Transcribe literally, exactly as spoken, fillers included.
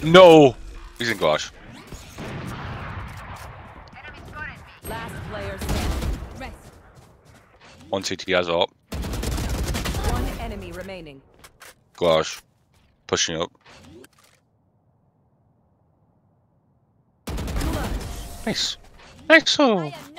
No! He's in garage. Last player standing. Rest. One C T guys up. One enemy remaining. Garage. Pushing up. Nice. Nice. Oh.